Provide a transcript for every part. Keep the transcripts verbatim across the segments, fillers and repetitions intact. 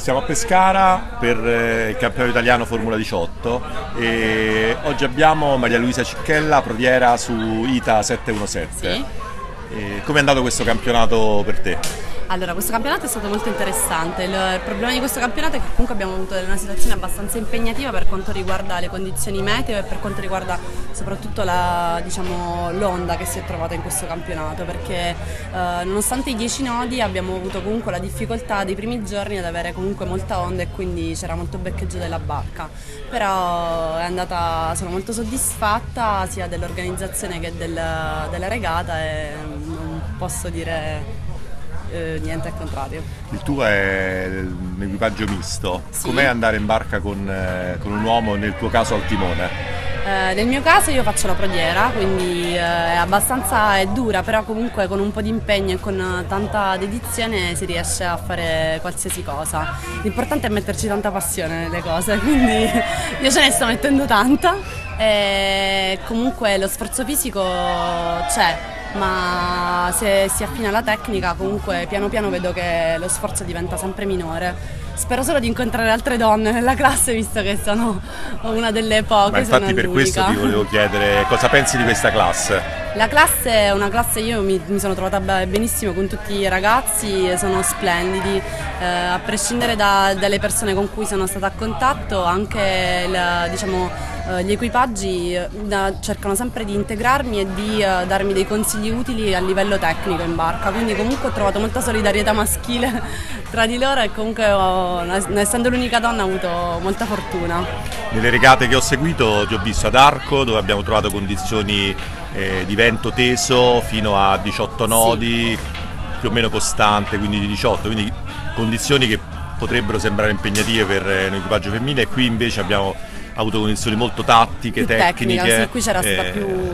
Siamo a Pescara per eh, il campionato italiano Formula diciotto e oggi abbiamo Maria Luisa Cicchella, prodiera su I T A settecentodiciassette. Sì. E come è andato questo campionato per te? Allora, questo campionato è stato molto interessante. Il, il problema di questo campionato è che comunque abbiamo avuto una situazione abbastanza impegnativa per quanto riguarda le condizioni meteo e per quanto riguarda soprattutto la, diciamo, l'onda che si è trovata in questo campionato, perché eh, nonostante i dieci nodi abbiamo avuto comunque la difficoltà dei primi giorni ad avere comunque molta onda e quindi c'era molto beccheggio della barca. Però è andata, sono molto soddisfatta sia dell'organizzazione che del, della regata e non posso dire Eh, niente al contrario. Il tuo è un equipaggio misto, Sì. Com'è andare in barca con, eh, con un uomo, nel tuo caso al timone? Eh, nel mio caso io faccio la prodiera, quindi eh, è abbastanza è dura, però comunque con un po' di impegno e con tanta dedizione si riesce a fare qualsiasi cosa. L'importante è metterci tanta passione nelle cose, quindi io ce ne sto mettendo tanta e comunque lo sforzo fisico c'è, ma se si affina la tecnica comunque piano piano vedo che lo sforzo diventa sempre minore. Spero solo di incontrare altre donne nella classe, visto che sono una delle poche. Ma infatti sono per questo l'unica. ti volevo chiedere cosa pensi di questa classe. La classe è una classe, io mi, mi sono trovata benissimo con tutti i ragazzi, sono splendidi, eh, a prescindere da, dalle persone con cui sono stata a contatto, anche il, diciamo, eh, gli equipaggi eh, da, cercano sempre di integrarmi e di eh, darmi dei consigli utili a livello tecnico in barca, quindi comunque ho trovato molta solidarietà maschile tra di loro e comunque ho, essendo l'unica donna ho avuto molta fortuna. Nelle regate che ho seguito ti ho visto ad Arco, dove abbiamo trovato condizioni eh, di vento teso fino a diciotto nodi, sì, più o meno costante, quindi di diciotto, quindi condizioni che potrebbero sembrare impegnative per eh, un equipaggio femminile, e qui invece abbiamo avuto condizioni molto tattiche, Più tecniche. Tecnica, sì, qui c'era stata eh, più...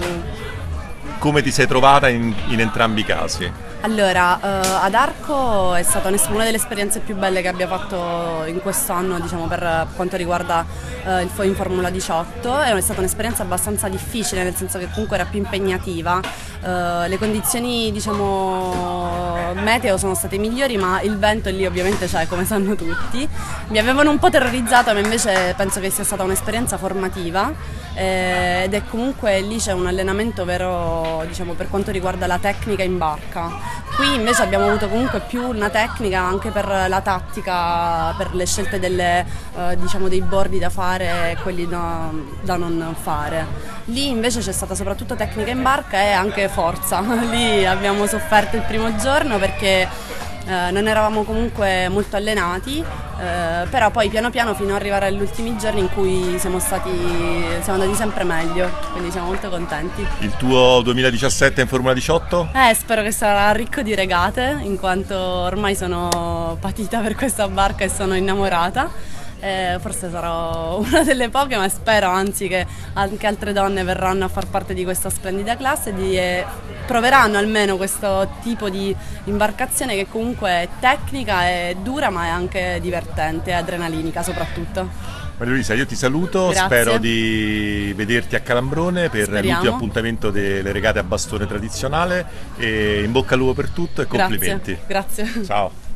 Come ti sei trovata in, in entrambi i casi? Allora, eh, ad Arco è stata una delle esperienze più belle che abbia fatto in quest'anno, diciamo, per quanto riguarda eh, il in Formula diciotto. È stata un'esperienza abbastanza difficile, nel senso che comunque era più impegnativa. Eh, le condizioni, diciamo, meteo sono state migliori, ma il vento lì ovviamente c'è, come sanno tutti. Mi avevano un po' terrorizzato, ma invece penso che sia stata un'esperienza formativa. Eh, ed è comunque lì c'è un allenamento vero, diciamo, per quanto riguarda la tecnica in barca. Qui invece abbiamo avuto comunque più una tecnica anche per la tattica, per le scelte delle, eh, diciamo, dei bordi da fare e quelli da, da non fare. Lì invece c'è stata soprattutto tecnica in barca e anche forza. Lì abbiamo sofferto il primo giorno perché Eh, non eravamo comunque molto allenati, eh, però poi piano piano fino ad arrivare agli ultimi giorni in cui siamo stati siamo andati sempre meglio, quindi siamo molto contenti. Il tuo duemiladiciassette in Formula diciotto? Eh, spero che sarà ricco di regate, in quanto ormai sono patita per questa barca e sono innamorata. Eh, forse sarò una delle poche, ma spero anzi che anche altre donne verranno a far parte di questa splendida classe e di, eh, proveranno almeno questo tipo di imbarcazione che comunque è tecnica, è dura, ma è anche divertente e adrenalinica soprattutto. Maria Luisa, io ti saluto, Grazie. Spero di vederti a Calambrone per Speriamo. l'ultimo appuntamento delle regate a bastone tradizionale, e in bocca al lupo per tutto e complimenti. Grazie, grazie. Ciao.